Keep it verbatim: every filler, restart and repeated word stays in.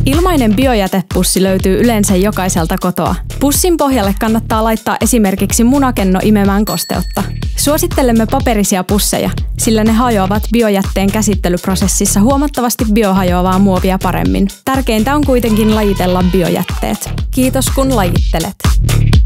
Ilmainen biojätepussi löytyy yleensä jokaiselta kotoa. Pussin pohjalle kannattaa laittaa esimerkiksi munakenno imemään kosteutta. Suosittelemme paperisia pusseja, sillä ne hajoavat biojätteen käsittelyprosessissa huomattavasti biohajoavaa muovia paremmin. Tärkeintä on kuitenkin lajitella biojätteet. Kiitos kun lajittelet.